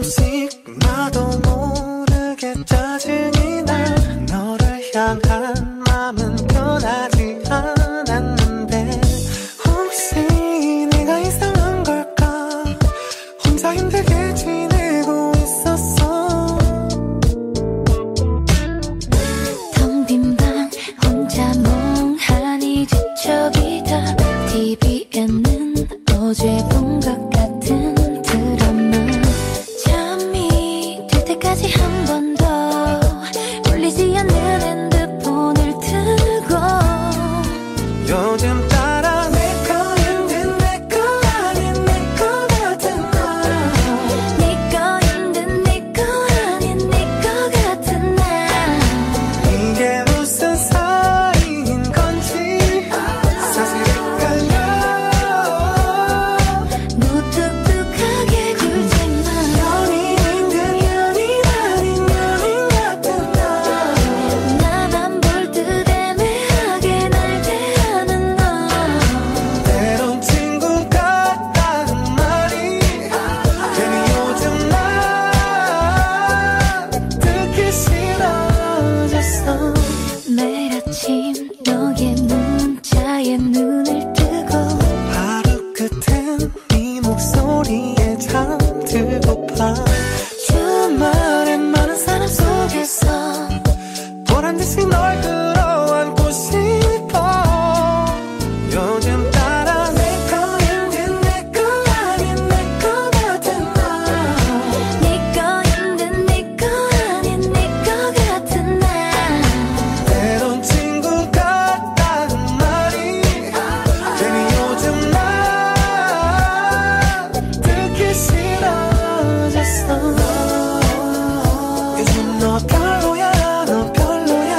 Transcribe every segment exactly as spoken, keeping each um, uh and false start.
조금씩 나도 모르게 짜증이 나. 너를 향한 마음은 변하지 않았는데 혹시 내가 이상한 걸까? 혼자 힘들게 지내고 있었어. 텅 빈 방 혼자 멍하니 뒤척이다. 티비에는 어제 본 것 같은 드라마. 잠이 들 때까지 한 번 더 울리지 않는 핸드폰을 들고 요즘 따라 내 거인데 내 거 아닌 내 거 같은 나. 네 거 힘든 네 거 아닌 네 거 같은 나. 이게 무슨 사이인 건지 사실 헷갈려. 무뚝뚝하게 굴지만 연인인 듯 연인 아닌 연인 같은 나. 나만 볼 듯 애매하게 날 대하는 너. 때론 친구 같다는 말이 괜히 요즘 나 듣기 싫어졌어. 매일 아침 너의 문자에 눈을 뜨고 하루 끝엔 네 목소리에 잠들고파. 주말엔 많은 사람 속에서 보란듯이 널 끌어안고 싶어. 요즘 따라 내 거인데 내 거 아닌 내 거 같은 나. 네 거 힘든 네 거 아닌 네 거 같은 나. 때론 친구 같다는 말이 괜히 요즘 나 듣기 싫어졌어. 요즘 너 별로야 너 별로야.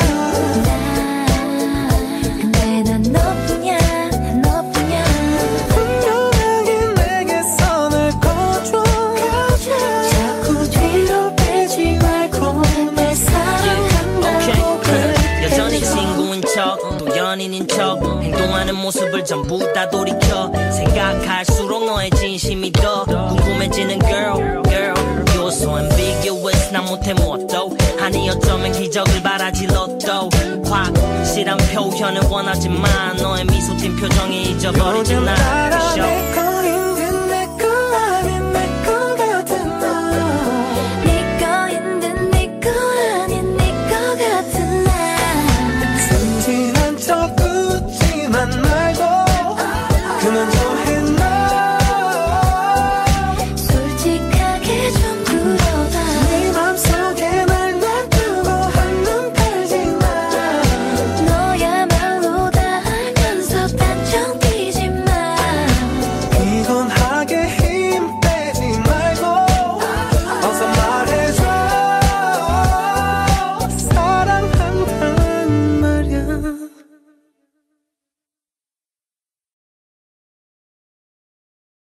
근데 난 너뿐이야 난 너뿐이야. 분명하게 내게 선을 꺼줘. 자꾸 뒤로 빼지 말고 내 사랑한다고 그래. 여전히 친구인 척 또 연인인 척 행동하는 모습을 전부 다 돌이켜 생각할수록 너의 진심이 더 궁금해지는 girl girl You're so ambiguous 나 못해 뭣도 아니 어쩌면 기적을 바라지 로또 확실한 표현을 원하지만 너의 미소 띈 표정이 잊어버리지 요즘 날 따라 show. 내 거인